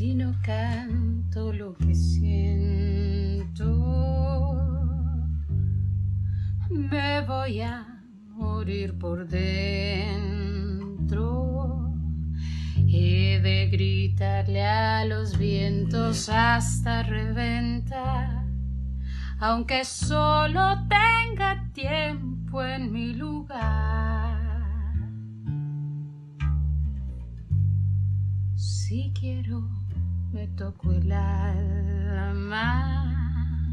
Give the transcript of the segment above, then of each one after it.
Si no canto lo que siento, me voy a morir por dentro. He de gritarle a los vientos hasta reventar, aunque solo tenga tiempo en mi lugar. Si quiero, me toco el alma,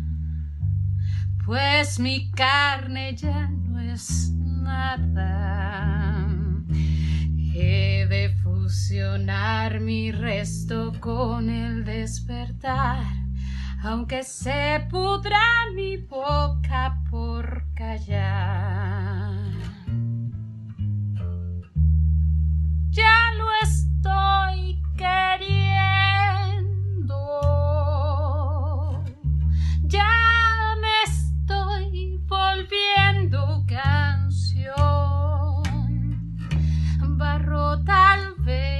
pues mi carne ya no es nada. He de fusionar mi resto con el despertar, aunque se pudra mi boca por callar. Ya lo estoy queriendo, ya me estoy volviendo canción, barro tal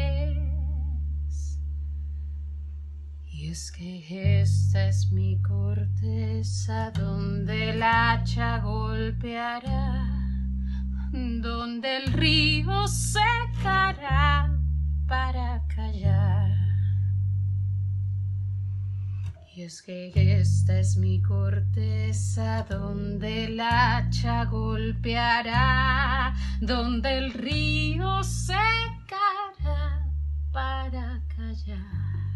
vez. Y es que esta es mi corteza donde el hacha golpeará, donde el río secará para callar. Y es que esta es mi corteza donde el hacha golpeará, donde el río secará para callar.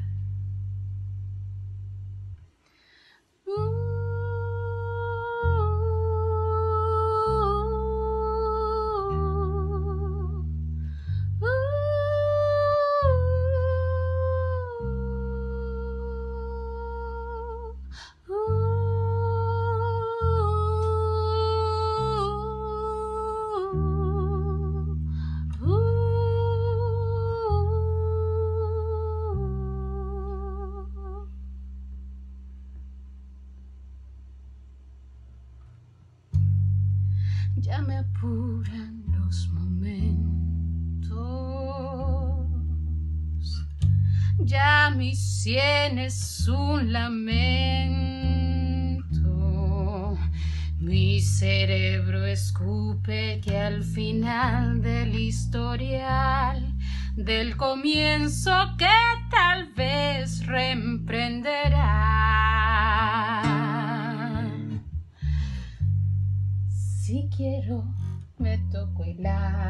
Ya me apuran los momentos, ya mi sien es un lamento. Mi cerebro escupe que al final del historial, del comienzo que tal vez reemprenderá. Si quiero, me toco el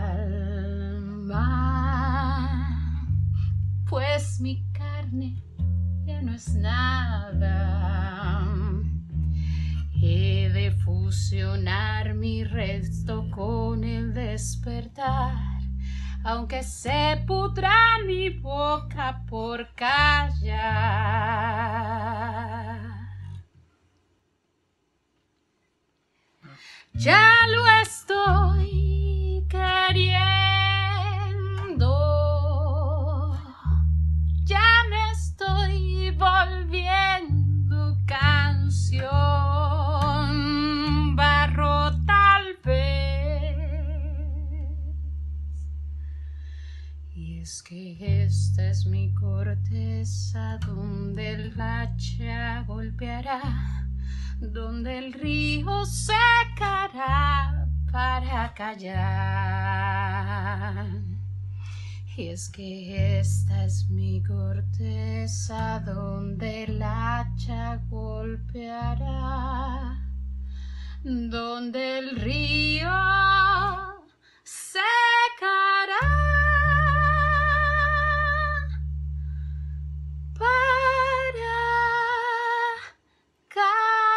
alma, pues mi carne ya no es nada. He de fusionar mi resto con el despertar, aunque se pudra mi boca por callar. Ya lo estoy queriendo, ya me estoy volviendo canción, barro tal vez. Y es que esta es mi corteza donde el hacha golpeará, donde el río secará para callar. Y es que esta es mi corteza donde el hacha golpeará, donde el río secará para callar.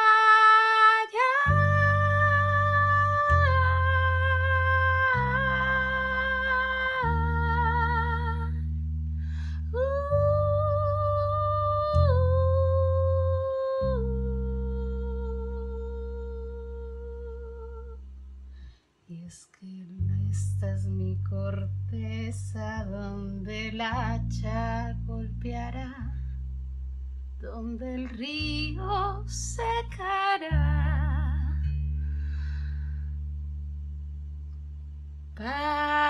Y es que esta es mi corteza donde el hacha golpeará, donde el río secará.